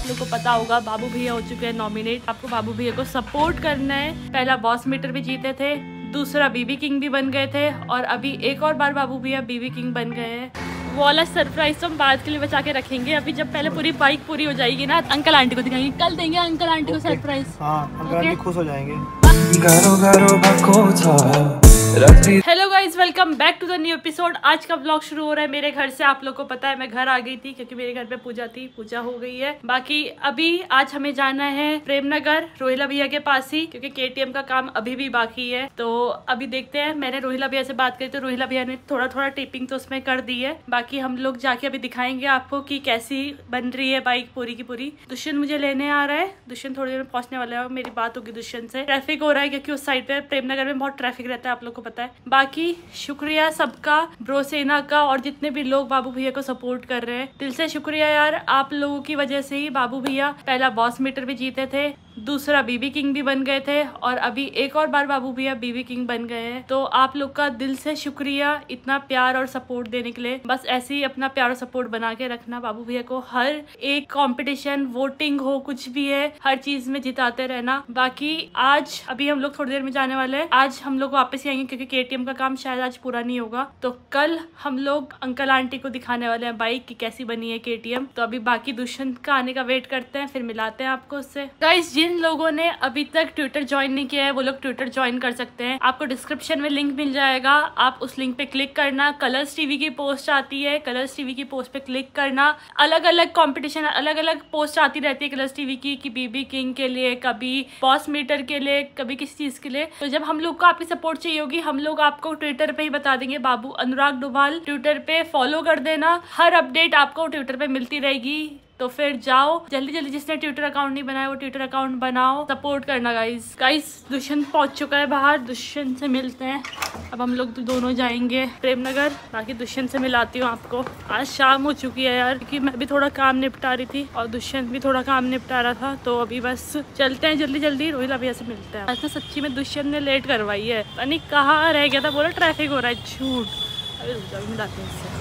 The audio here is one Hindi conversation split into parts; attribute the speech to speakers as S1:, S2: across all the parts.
S1: लोग को पता होगा बाबू भैया हो चुके हैं नॉमिनेट। आपको बाबू भैया को सपोर्ट करना है। पहला बॉस मीटर भी जीते थे, दूसरा बीबी किंग भी बन गए थे और अभी एक और बार बाबू भैया बीबी किंग बन गए हैं। वो वाला सरप्राइज तो हम बाद के लिए बचा के रखेंगे। अभी जब पहले पूरी बाइक पूरी हो जाएगी ना, अंकल आंटी को दिखाएंगे। कल देंगे अंकल आंटी को सरप्राइज।
S2: हाँ, अंकल आंटी खुश हो जाएंगे।
S1: Hello guys, welcome back to the new episode. आज का ब्लॉग शुरू हो रहा है मेरे घर से। आप लोग को पता है मैं घर आ गई थी क्योंकि मेरे घर पे पूजा थी, पूजा हो गई है। बाकी अभी आज हमें जाना है प्रेमनगर रोहिला भैया के पास ही, क्योंकि केटीएम का काम अभी भी बाकी है। तो अभी देखते हैं। मैंने रोहिला भैया से बात करी तो रोहिला भैया ने थोड़ा थोड़ा टेपिंग तो उसमें कर दी है। बाकी हम लोग जाके अभी दिखाएंगे आपको कि कैसी बन रही है बाइक पूरी की पूरी। दुष्यंत मुझे लेने आ रहा है। दुष्यंत थोड़ी देर में पहुंचने वाला है। मेरी बात होगी दुष्यंत से। ट्रैफिक हो रहा है क्योंकि उस साइड पे प्रेमनगर में बहुत ट्रैफिक रहता है, आप लोग को पता है। बाकी शुक्रिया सबका, ब्रोसेना का और जितने भी लोग बाबू भैया को सपोर्ट कर रहे हैं, दिल से शुक्रिया यार। आप लोगों की वजह से ही बाबू भैया पहला बॉस मीटर भी जीते थे, दूसरा बीबी किंग भी बन गए थे और अभी एक और बार बाबू भैया बीबी किंग बन गए हैं। तो आप लोग का दिल से शुक्रिया इतना प्यार और सपोर्ट देने के लिए। बस ऐसे ही अपना प्यार और सपोर्ट बना के रखना। बाबू भैया को हर एक कंपटीशन, वोटिंग हो, कुछ भी है, हर चीज में जिताते रहना। बाकी आज अभी हम लोग थोड़ी देर में जाने वाले हैं। आज हम लोग वापस ही आएंगे क्योंकि केटीएम का काम शायद आज पूरा नहीं होगा। तो कल हम लोग अंकल आंटी को दिखाने वाले हैं बाइक की कैसी बनी है केटीएम। तो अभी बाकी दुष्यंत का आने का वेट करते हैं, फिर मिलाते हैं आपको उससे। गाइस, जिन लोगों ने अभी तक ट्विटर ज्वाइन नहीं किया है वो लोग ट्विटर ज्वाइन कर सकते हैं। आपको डिस्क्रिप्शन में लिंक मिल जाएगा, आप उस लिंक पे क्लिक करना। कलर्स टीवी की पोस्ट आती है, कलर्स टीवी की पोस्ट पे क्लिक करना। अलग अलग कंपटीशन, अलग अलग पोस्ट आती रहती है कलर्स टीवी की, कि बीबी किंग के लिए, कभी बॉस मीटर के लिए, कभी किसी चीज के लिए। तो जब हम लोग को आपकी सपोर्ट चाहिए होगी, हम लोग आपको ट्विटर पे ही बता देंगे। बाबू अनुराग डोभाल ट्विटर पे फॉलो कर देना, हर अपडेट आपको ट्विटर पे मिलती रहेगी। तो फिर जाओ जल्दी जल्दी, जिसने ट्विटर अकाउंट नहीं बनाया वो ट्विटर अकाउंट बनाओ, सपोर्ट करना गाइस। दुष्यंत पहुंच चुका है बाहर, दुष्यंत से मिलते हैं। अब हम लोग दोनों जाएंगे प्रेमनगर। बाकी दुष्यंत से मिलाती हूँ आपको। आज शाम हो चुकी है यार, क्योंकि मैं भी थोड़ा काम निपटा रही थी और दुष्यंत भी थोड़ा काम निपटा रहा था। तो अभी बस चलते हैं जल्दी जल्दी, रोहिला भैया से मिलते हैं। आज तो सच्ची में दुष्यंत ने लेट करवाई है, यानी कहाँ रह गया था, बोला ट्रैफिक हो रहा है, झूठ। अभी रुक जाओ, मिलाते हैं इससे।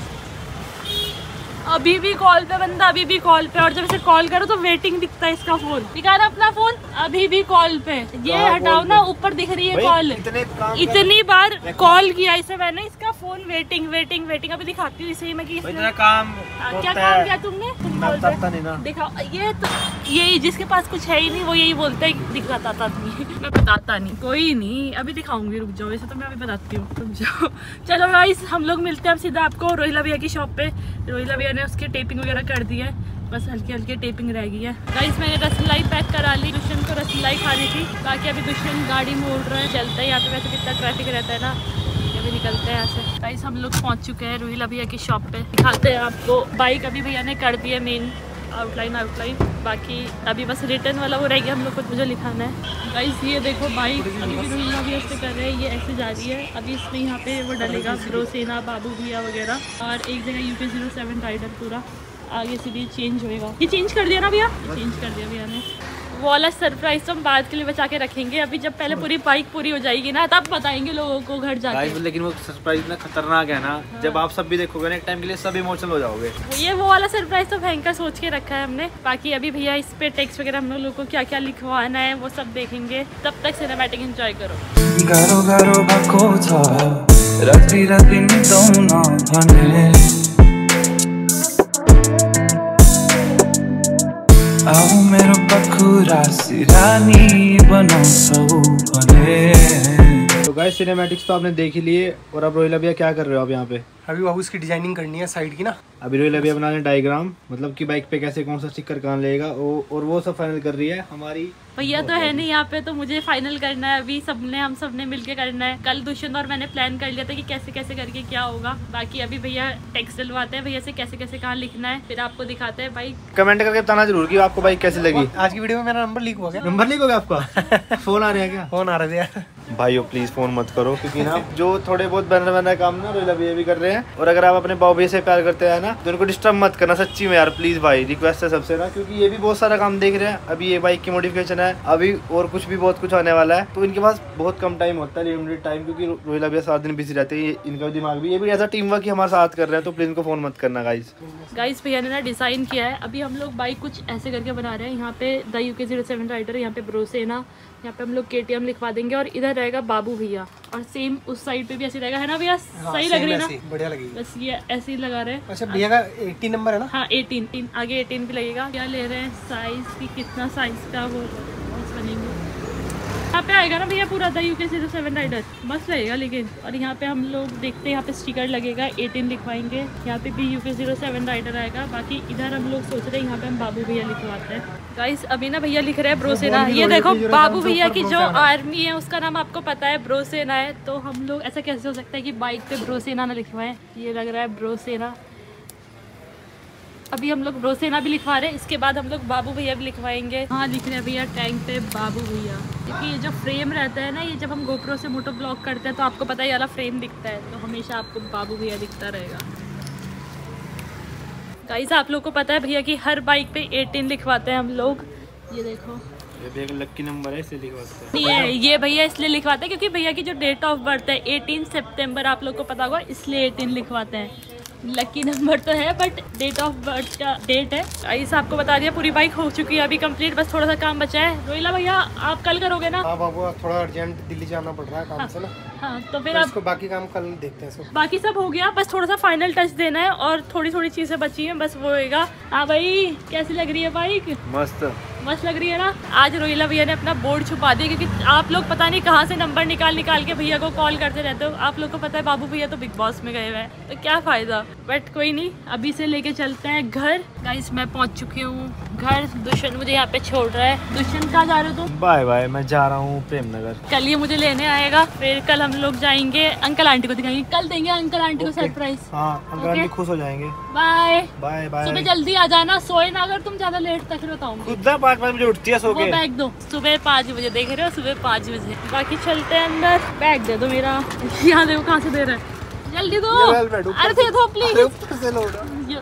S1: अभी भी कॉल पे बंदा, अभी भी कॉल पे, और जब इसे कॉल करो तो वेटिंग दिखता है इसका फोन। दिखा ना अपना फोन, अभी भी कॉल पे। ये हटाओ ना, ऊपर दिख रही है कॉल। इतनी बार कॉल किया इसे मैंने, इसका फोन वेटिंग वेटिंग वेटिंग। अभी दिखाती हूँ इसे मैं कि क्या काम किया तुमने, दिखाओ। ये तो यही जिसके पास कुछ है ही नहीं वो यही बोलता है दिखाता नहीं, मैं बताता नहीं। कोई नहीं, अभी दिखाऊंगी, रुक जाओ। वैसे तो मैं अभी बताती हूँ, रुक जाओ। चलो गाइस, हम लोग मिलते हैं अब सीधा आपको रोहिला भैया की शॉप पे। रोहिला भैया ने उसकी टेपिंग वगैरह कर दी है, बस हल्की हल्की टेपिंग रह गई है। गाइस, मैंने रसमलाई पैक करा ली, दुष्यंत को रसमलाई खानी थी। बाकी अभी दुष्यंत गाड़ी मोड़ रहा है, चलता है। यहाँ पे वैसे कितना ट्रैफिक रहता है ना, अभी निकलते हैं यहाँ से। गाइस, हम लोग पहुँच चुके हैं रोहिला भैया की शॉप पे। दिखाते हैं आपको बाइक। अभी भैया ने कर दी है मेन आउटलाइन। बाकी अभी बस रिटर्न वाला वो रह गया, हम लोग को मुझे लिखाना है। गाइस, ये देखो बाइक अभी भी रोहिला भैया से कर रहे हैं, ये ऐसे जा रही है। अभी इसमें यहाँ पे वो डलेगा ब्रोसेना, बाबू भैया वगैरह, और एक जगह UP07 राइडर पूरा आगे से भी चेंज होएगा। ये चेंज कर दिया ना भैया, चेंज कर दिया भैया ने। वो वाला सरप्राइज तो हम बाद के लिए बचा के रखेंगे। अभी जब पहले पूरी बाइक पूरी हो जाएगी ना, तब बताएंगे लोगों को घर जाके।
S2: लेकिन वो सरप्राइज इतना खतरनाक है ना, जब आप सब भी देखोगे ना एक टाइम के लिए, सब इमोशनल हो जाओगे।
S1: ये वो वाला सरप्राइज तो भयंकर सोच के रखा है हमने। बाकी अभी भैया इस पे टेक्स्ट वगैरह हम लोगों को क्या क्या लिखवाना है वो सब देखेंगे। तब तक सिनेमैटिक एंजॉय करो।
S3: आओ मेरो बखुरा सिरानी बनाउँछौ भने।
S2: तो गाइस, सिनेमैटिक्स तो आपने देख ही लिए। और अब रोहिला भैया क्या कर रहे हो आप यहाँ पे?
S4: अभी बाबू इसकी डिजाइनिंग करनी है साइड की ना।
S2: अभी रोहिला भैया बना रहे डायग्राम, मतलब कि बाइक पे कैसे कौन सा स्टिकर कहाँ लगेगा, और वो सब फाइनल कर रही है हमारी
S1: भैया। तो है नहीं यहाँ पे, तो मुझे फाइनल करना है अभी। हम सबने मिलके करना है। कल दुष्यंत और मैंने प्लान कर लिया था कि कैसे कैसे करके क्या होगा। बाकी अभी भैया टेक्स्ट डलवाते हैं भैया से, कैसे कैसे कहाँ लिखना है, फिर आपको दिखाते हैं बाइक।
S2: कमेंट करके बताना जरूर कि आपको बाइक कैसी लगी।
S4: आज की वीडियो में मेरा नंबर लीक हो गया।
S2: नंबर लीक हो गया आपका? फोन आ रहा है क्या?
S4: फोन आ रहा है यार।
S2: भाइयों प्लीज फोन मत करो, क्योंकि ना जो थोड़े बहुत बनना काम ना रोहिला भैया भी कर रहे हैं, और अगर आप अपने बाबू भैया से प्यार करते हैं ना तो उनको डिस्टर्ब मत करना, सच्ची में यार प्लीज भाई, रिक्वेस्ट है सबसे ना, क्योंकि ये भी बहुत सारा काम देख रहे हैं। अभी ये बाइक की मॉडिफिकेशन है, अभी और कुछ भी बहुत कुछ आने वाला है, तो इनके पास बहुत कम टाइम होता है, लिमिटेड टाइम, क्योंकि रोहिला भैया 7 दिन बिजी रहते हैं, इनका दिमाग भी, ये भी ऐसा टीम वर्क ही हमारे साथ कर रहे हैं, तो प्लीज इनको फोन मत करना गाइस।
S1: भैया ने ना डिजाइन किया है, अभी हम लोग बाइक कुछ ऐसे करके बना रहे हैं। यहाँ पे द UK07 राइडर, यहाँ पे ब्रोसेना, यहाँ पे हम लोग KTM लिखवा देंगे, और इधर रहेगा बाबू भैया, और सेम उस साइड पे भी ऐसे रहेगा, है ना भैया? सही लग रही है ना? बढ़िया लगेगी, बस ये ऐसे ही लगा रहे हैं। अच्छा भैया का 18 नंबर है ना? हाँ 18, आगे 18 भी लगेगा। क्या ले रहे हैं साइज की, कितना साइज का वो बनेंगे। यहाँ पे आएगा ना भैया पूरा द UK07 राइडर, मस्त लगेगा लेकिन। और यहाँ पे हम लोग देखते हैं, यहाँ पे स्टिकर लगेगा, 18 लिखवाएंगे, यहाँ पे भी UK07 राइडर आएगा। बाकी इधर हम लोग सोच रहे हैं यहाँ पे हम बाबू भैया लिखवाते हैं। गाइस अभी ना भैया लिख रहे हैं ब्रोसेना, ये देखो बाबू भैया की जो आर्मी है उसका नाम आपको पता है ब्रोसेना है, तो हम लोग ऐसा कैसे हो सकता है कि बाइक पे ब्रोसेना ना लिखवाएं। ये लग रहा है ब्रोसेना, अभी हम लोग ब्रोसेना भी लिखवा रहे हैं, इसके बाद हम लोग बाबू भैया भी लिखवाएंगे। हाँ लिख रहे हैं भैया टैंक पे बाबू भैया, क्योंकि ये जो फ्रेम रहता है ना, ये जब हम गोप्रो से मोटो ब्लॉग करते हैं तो आपको पता है ये वाला फ्रेम दिखता है, तो हमेशा आपको बाबू भैया दिखता रहेगा। गाइस आप लोग को पता है भैया कि हर बाइक पे 18 लिखवाते हैं हम लोग, ये देखो
S2: ये लक्की नंबर है इसलिए लिखवाते हैं।
S1: ये भैया इसलिए लिखवाते हैं क्योंकि भैया की जो डेट ऑफ बर्थ है 18 सितंबर, आप लोग को पता होगा, इसलिए 18 लिखवाते हैं। लकी नंबर तो है बट डेट ऑफ बर्थ का डेट है। ऐसा आपको बता दिया, पूरी बाइक हो चुकी है अभी कंप्लीट, बस थोड़ा सा काम बचा है। रोहिला भैया आप कल करोगे ना?
S4: हाँ बाबू थोड़ा अर्जेंट दिल्ली जाना पड़ रहा है काम से ना।
S1: हाँ तो फिर आप
S4: बाकी काम कल देखते हैं।
S1: बाकी सब हो गया, बस थोड़ा सा फाइनल टच देना है और थोड़ी थोड़ी चीजें बची हैं, बस वो होएगा। हाँ भाई कैसी लग रही है बाइक? मस्त लग रही है ना। आज रोहिला भैया ने अपना बोर्ड छुपा दिया, क्योंकि आप लोग पता नहीं कहाँ से नंबर निकाल के भैया को कॉल करते रहते हो। आप लोग को पता है बाबू भैया तो बिग बॉस में गए हुए हैं, तो क्या फायदा, बट कोई नहीं, अभी से लेके चलते हैं घर। गाइस मैं पहुंच चुकी हूँ घर, दुष्यंत मुझे यहाँ पे छोड़ रहा है। दुष्यंत कहाँ जा रहे हो तुम?
S2: बाय बाय, मैं जा रहा हूँ प्रेमनगर।
S1: कल ये मुझे लेने आएगा, फिर कल हम लोग जाएंगे अंकल आंटी को दिखाएंगे, कल देंगे अंकल आंटी को सरप्राइज।
S2: हाँ अंकल आंटी खुश हो जाएंगे।
S1: Bye
S2: bye bye.
S1: सुबह जल्दी आ जाना, सोए ना अगर तुम ज्यादा लेट तक बताऊंगी।
S2: 5 बजे उठती है, सो के
S1: बैग दो, सुबह 5 बजे देख रहे हो, सुबह 5 बजे। बाकी चलते हैं अंदर, बैग दे दो मेरा। यहाँ देखो कहाँ से दे रहा है, जल्दी दो। अरे दे दो प्लीज।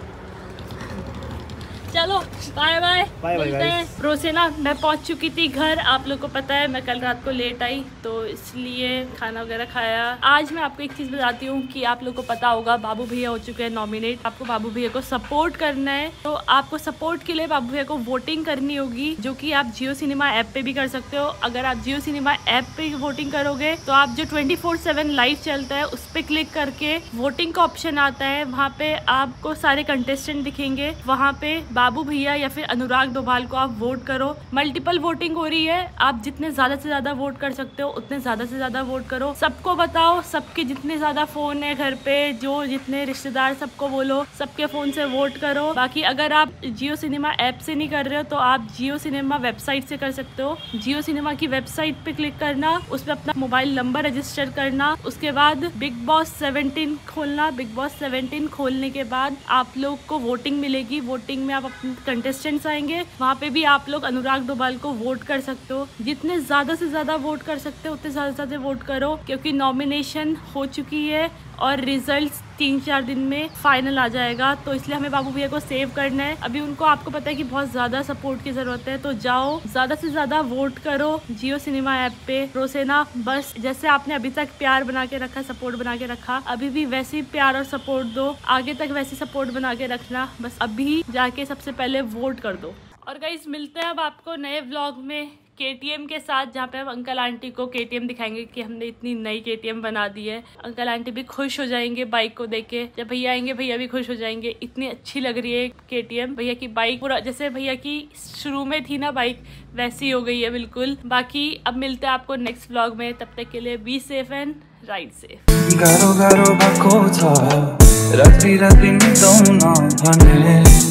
S1: चलो बाय बाय, मिलते हैं। रोसेना मैं पहुंच चुकी थी घर, आप लोग को पता है मैं कल रात को लेट आई, तो इसलिए खाना वगैरह खाया। आज मैं आपको एक चीज़ बताती हूँ कि आप लोग को पता होगा बाबू भैया हो चुके हैं नॉमिनेट, आपको बाबू भैया को सपोर्ट करना है, तो आपको सपोर्ट के लिए बाबू भैया को वोटिंग करनी होगी, जो कि आप जियो सिनेमा ऐप पे भी कर सकते हो। अगर आप जियो सिनेमा ऐप पे वोटिंग करोगे तो आप जो 24/7 लाइव चलता है उस पर क्लिक करके वोटिंग का ऑप्शन आता है, वहाँ पे आपको सारे कंटेस्टेंट दिखेंगे, वहाँ पे बाबू भैया या फिर अनुराग डोभाल को आप वोट करो। मल्टीपल वोटिंग हो रही है, आप जितने ज्यादा से ज्यादा वोट कर सकते हो उतने ज्यादा से ज्यादा वोट करो। सबको बताओ, सबके जितने ज्यादा फोन है घर पे, जो जितने रिश्तेदार, सबको बोलो सबके फोन से वोट करो। बाकी अगर आप जियो सिनेमा ऐप से नहीं कर रहे हो तो आप जियो सिनेमा वेबसाइट से कर सकते हो। जियो सिनेमा की वेबसाइट पे क्लिक करना, उसमें अपना मोबाइल नंबर रजिस्टर करना, उसके बाद बिग बॉस 17 खोलना। बिग बॉस 17 खोलने के बाद आप लोग को वोटिंग मिलेगी, वोटिंग में आप अपने कंटेस्टेंट्स आएंगे, वहाँ पे भी आप लोग अनुराग डोभाल को वोट कर सकते हो। जितने ज्यादा से ज्यादा वोट कर सकते हो उतने ज्यादा से ज्यादा वोट करो, क्योंकि नॉमिनेशन हो चुकी है और रिजल्ट्स 3-4 दिन में फाइनल आ जाएगा, तो इसलिए हमें बाबू भैया को सेव करना है। अभी उनको आपको पता है कि बहुत ज्यादा सपोर्ट की जरूरत है, तो जाओ ज्यादा से ज्यादा वोट करो जियो सिनेमा ऐप पे। रोसेना बस जैसे आपने अभी तक प्यार बना के रखा, सपोर्ट बना के रखा, अभी भी वैसे ही प्यार और सपोर्ट दो, आगे तक वैसे सपोर्ट बना के रखना। बस अभी जाके सबसे पहले वोट कर दो। और गाइस मिलते हैं अब आपको नए व्लॉग में KTM के साथ, जहाँ पे हम अंकल आंटी को KTM दिखाएंगे कि हमने इतनी नई KTM बना दी है। अंकल आंटी भी खुश हो जाएंगे बाइक को देख के, जब भैया आएंगे भैया भी खुश हो जाएंगे, इतनी अच्छी लग रही है KTM। भैया की बाइक पूरा जैसे भैया की शुरू में थी ना बाइक, वैसी हो गई है बिल्कुल। बाकी अब मिलते हैं आपको नेक्स्ट व्लॉग में, तब तक के लिए be safe and ride safe.
S3: गारो गारो भएको छ राति राति निदाउन भने